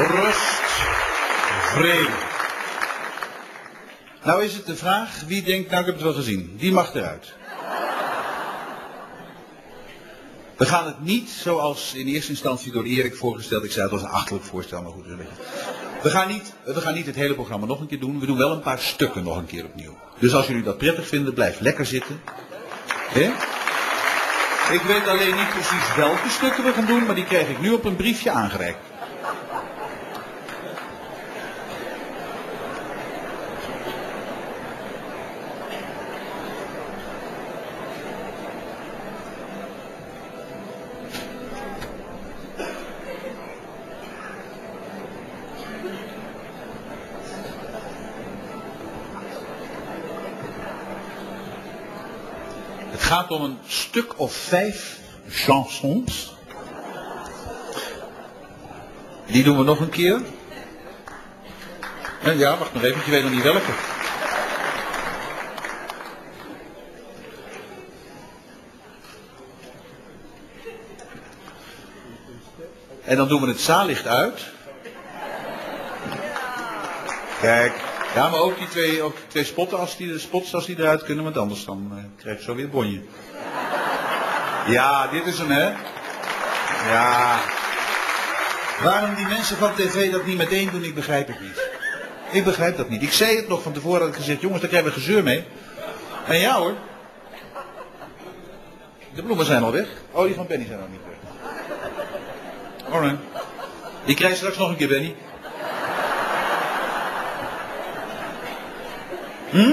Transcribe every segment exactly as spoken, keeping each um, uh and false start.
Rust. Vrede. Nou is het de vraag, wie denkt, nou ik heb het wel gezien, die mag eruit. We gaan het niet zoals in eerste instantie door Erik voorgesteld, ik zei het was een achterlijk voorstel, maar goed. We gaan, niet, we gaan niet het hele programma nog een keer doen, we doen wel een paar stukken nog een keer opnieuw. Dus als jullie dat prettig vinden, blijf lekker zitten. He? Ik weet alleen niet precies welke stukken we gaan doen, maar die krijg ik nu op een briefje aangereikt. Het gaat om een stuk of vijf chansons. Die doen we nog een keer. En ja, wacht nog even, je weet nog niet welke. En dan doen we het zaallicht uit. Kijk. Ja, maar ook die twee, ook die twee spotten als die, spots als die eruit kunnen, want anders dan uh, krijg je zo weer bonje. Ja, dit is hem, hè? Ja. Waarom die mensen van tv dat niet meteen doen, ik begrijp het niet. Ik begrijp dat niet. Ik zei het nog van tevoren, had ik gezegd, jongens, daar krijgen we gezeur mee. En ja hoor. De bloemen zijn al weg. Oh, die van Benny zijn nog niet weg. Alright. Die krijg je straks nog een keer, Benny. Hm?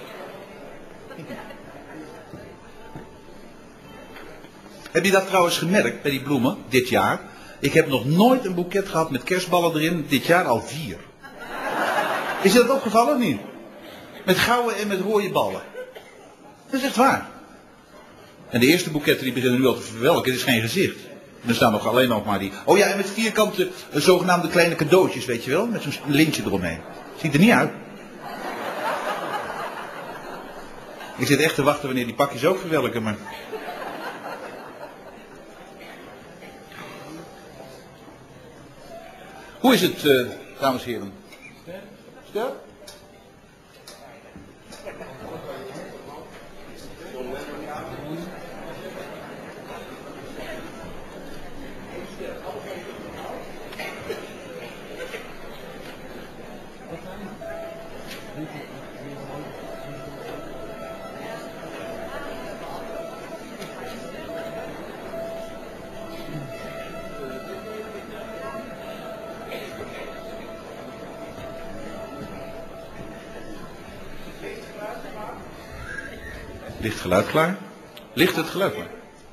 Heb je dat trouwens gemerkt bij die bloemen, dit jaar? Ik heb nog nooit een boeket gehad met kerstballen erin, dit jaar al vier. Is je dat opgevallen of niet? Met gouden en met rode ballen. Dat is echt waar. En de eerste boeketten die beginnen nu al te verwelken, het is geen gezicht. En er staan nog alleen nog maar die... Oh ja, en met vierkante, zogenaamde kleine cadeautjes, weet je wel? Met zo'n lintje eromheen. Ziet er niet uit. Ik zit echt te wachten wanneer die pakjes ook verwelken, maar... Hoe is het, uh, dames en heren? Sterk? Ligt geluid klaar? Ligt het geluid klaar?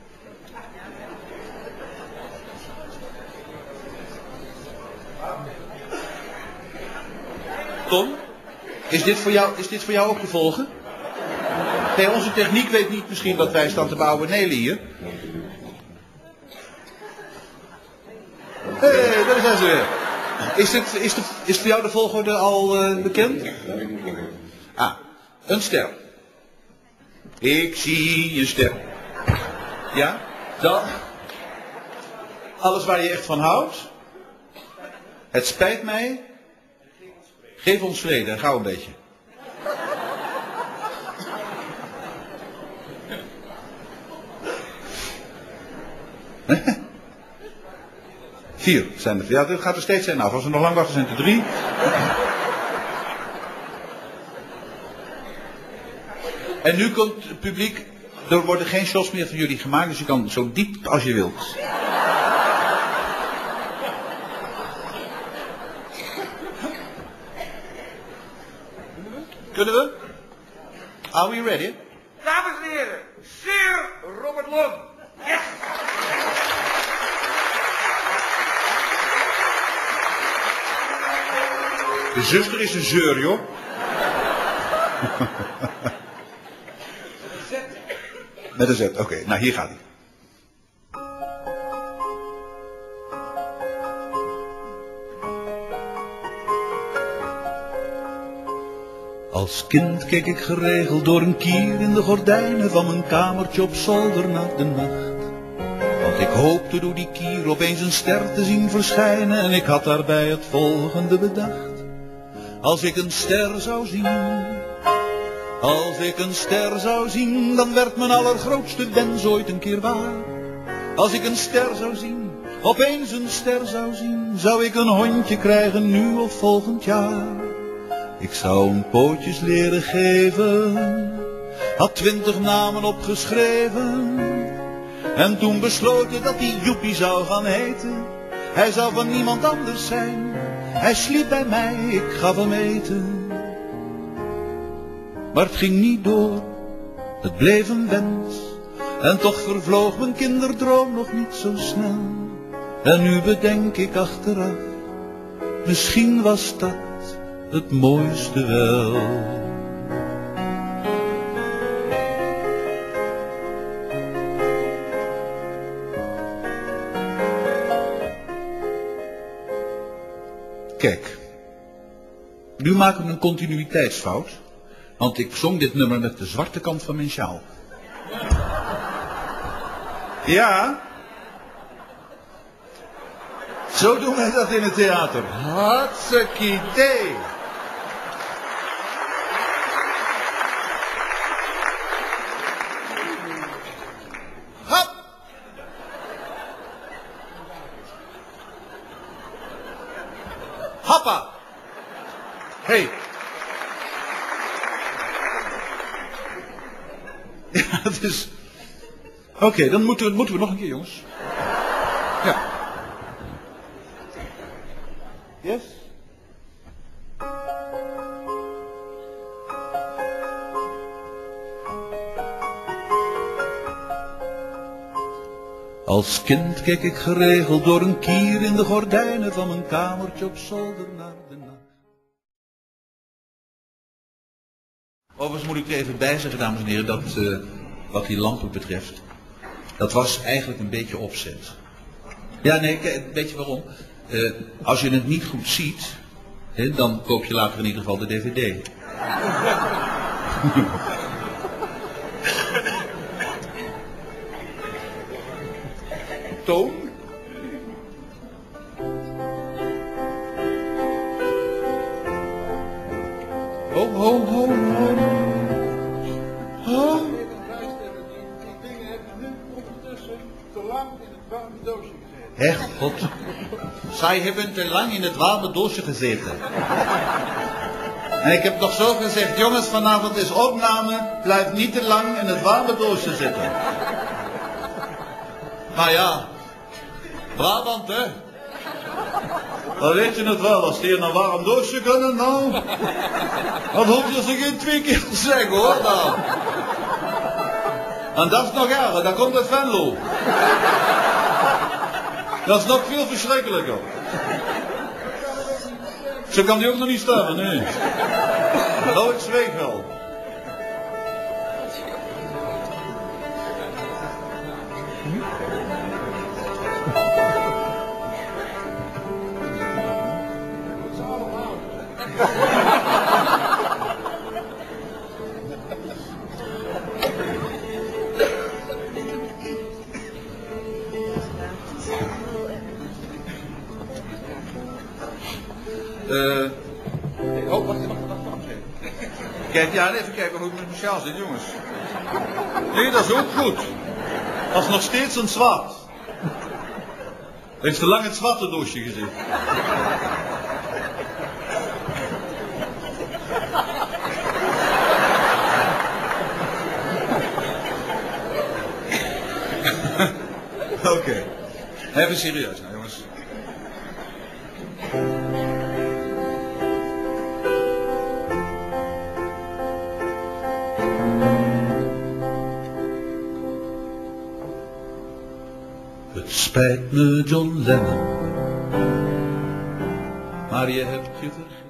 Tom, is dit voor jou, is dit voor jou ook gevolgen? Nee, onze techniek weet niet misschien dat wij staan te bouwen Nelly hier. Hé, hey, daar zijn ze weer. Is, dit, is, de, is voor jou de volgorde al uh, bekend? Ah, een ster. Ik zie een ster. Ja? Dan. Alles waar je echt van houdt. Het spijt mij. Geef ons vrede. Gauw een beetje. Vier zijn er. Ja, dit gaat er steeds zijn af. Als we nog lang wachten zijn het er drie. En nu komt het publiek, er worden geen shots meer van jullie gemaakt, dus je kan zo diep als je wilt. Kunnen we? Are we ready? Dames en heren, Sir Robert Long. Yes! De zuster is een zeur, joh. Met een Z, oké. Okay. Nou, hier gaat hij. Als kind keek ik geregeld door een kier in de gordijnen van mijn kamertje op zolder naar de nacht. Want ik hoopte door die kier opeens een ster te zien verschijnen. En ik had daarbij het volgende bedacht. Als ik een ster zou zien, als ik een ster zou zien, dan werd mijn allergrootste wens ooit een keer waar. Als ik een ster zou zien, opeens een ster zou zien, zou ik een hondje krijgen nu of volgend jaar. Ik zou hem pootjes leren geven, had twintig namen opgeschreven. En toen besloten dat hij Joepie zou gaan heten. Hij zou van niemand anders zijn, hij sliep bij mij, ik gaf hem eten. Maar het ging niet door, het bleef een wens. En toch vervloog mijn kinderdroom nog niet zo snel. En nu bedenk ik achteraf, misschien was dat het mooiste wel. Kijk, nu maken we een continuïteitsfout, want ik zong dit nummer met de zwarte kant van mijn sjaal. Ja, zo doen wij dat in het theater. Hartstikke idee. Hop. Hoppa. Hey. Ja, het is... Oké, okay, dan moeten we, moeten we nog een keer, jongens. Ja. Yes? Als kind keek ik geregeld door een kier in de gordijnen van mijn kamertje op zolder naar de nacht. Overigens moet ik er even bij zeggen, dames en heren, dat uh, wat die lampen betreft, dat was eigenlijk een beetje opzet. Ja, nee, weet je waarom? Uh, als je het niet goed ziet, hè, dan koop je later in ieder geval de D V D. Toon? Ho, ho, ho, ho. Ho. Hé, God. Zij hebben te lang in het warme doosje gezeten. En ik heb toch zo gezegd, jongens, vanavond is opname, blijf niet te lang in het warme doosje zitten. Maar ja, Brabant, hè. Dan weet je het wel, als die in een warm doosje kunnen, nou, dan hoef je ze geen twee keer te zeggen, hoor, nou. En dat is nog erger, dan komt het Venlo. Dat is nog veel verschrikkelijker. Zo kan die ook nog niet sterven, nee. Nou, ik zweeg wel. Uh, oh, wacht, wacht, wacht, wacht. Kijk, ja, even kijken hoe het met mijn sjaal zit, jongens. Nee, dat is ook goed. Dat is nog steeds een zwart. Heeft te lang het zwarte doosje gezien. Oké. Okay. Even serieus nou, jongens. Het spijt me, John Lennon, maar je hebt je vergeten.